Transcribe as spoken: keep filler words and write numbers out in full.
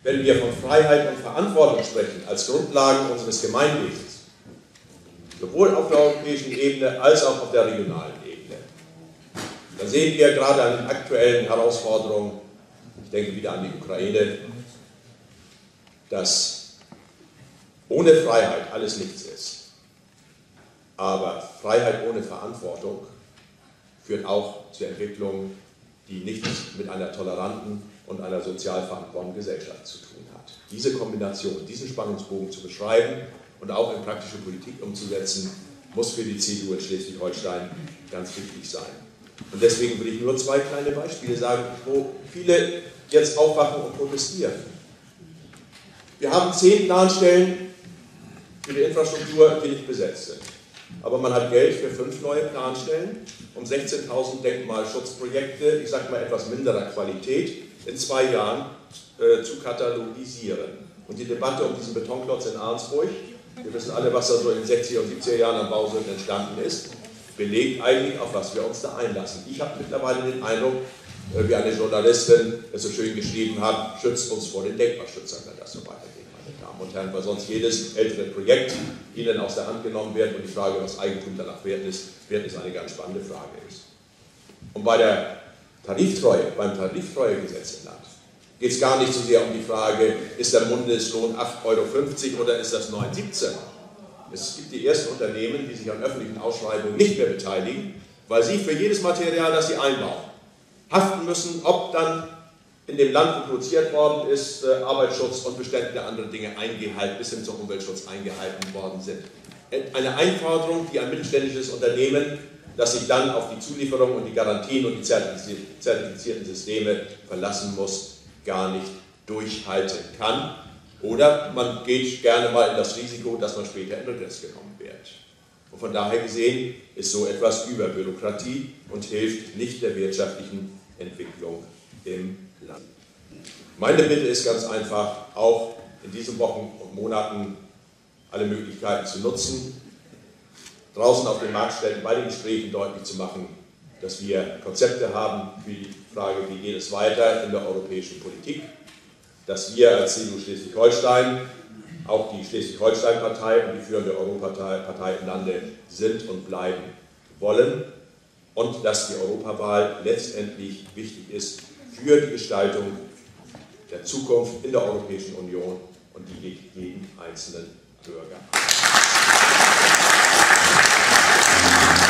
wenn wir von Freiheit und Verantwortung sprechen, als Grundlagen unseres Gemeinwesens, sowohl auf der europäischen Ebene als auch auf der regionalen Ebene, dann sehen wir gerade an den aktuellen Herausforderungen, ich denke wieder an die Ukraine, dass ohne Freiheit alles nichts ist. Aber Freiheit ohne Verantwortung führt auch zu Entwicklungen, die nichts mit einer toleranten und einer sozial verantwortlichen Gesellschaft zu tun hat. Diese Kombination, diesen Spannungsbogen zu beschreiben und auch in praktische Politik umzusetzen, muss für die C D U in Schleswig-Holstein ganz wichtig sein. Und deswegen will ich nur zwei kleine Beispiele sagen, wo viele jetzt aufwachen und protestieren. Wir haben zehn Planstellen für die Infrastruktur, die nicht besetzt sind. Aber man hat Geld für fünf neue Planstellen, um sechzehntausend Denkmalschutzprojekte, ich sage mal etwas minderer Qualität, in zwei Jahren äh, zu katalogisieren. Und die Debatte um diesen Betonklotz in Arnsburg, wir wissen alle, was da so in den sechziger und siebziger Jahren am Bausünden entstanden ist, belegt eigentlich, auf was wir uns da einlassen. Ich habe mittlerweile den Eindruck, äh, wie eine Journalistin es so schön geschrieben hat, schützt uns vor den Denkmalschützern, wenn das so weitergeht. Damen und Herren, weil sonst jedes ältere Projekt Ihnen aus der Hand genommen wird und die Frage, was Eigentum danach wert ist, wert ist eine ganz spannende Frage ist. Und bei der Tariftreue, beim Tariftreuegesetz im Land, geht es gar nicht so sehr um die Frage, ist der Mindestlohn acht Euro fünfzig oder ist das neun siebzehn? Es gibt die ersten Unternehmen, die sich an öffentlichen Ausschreibungen nicht mehr beteiligen, weil sie für jedes Material, das sie einbauen, haften müssen, ob dann in dem Land, wo produziert worden ist, äh, Arbeitsschutz und bestimmte andere Dinge eingehalten, bis hin zum Umweltschutz eingehalten worden sind. Eine Einforderung, die ein mittelständisches Unternehmen, das sich dann auf die Zulieferung und die Garantien und die zertifizierten Systeme verlassen muss, gar nicht durchhalten kann. Oder man geht gerne mal in das Risiko, dass man später in Regress genommen wird. Und von daher gesehen ist so etwas Überbürokratie und hilft nicht der wirtschaftlichen Entwicklung im Land. Meine Bitte ist ganz einfach, auch in diesen Wochen und Monaten alle Möglichkeiten zu nutzen, draußen auf den Marktstellen bei den Gesprächen deutlich zu machen, dass wir Konzepte haben für die Frage, wie geht es weiter in der europäischen Politik, dass wir als C D U Schleswig-Holstein, auch die Schleswig-Holstein-Partei und die führende Europapartei im Lande sind und bleiben wollen und dass die Europawahl letztendlich wichtig ist für die Gestaltung der Zukunft in der Europäischen Union und die geht jeden einzelnen Bürger an.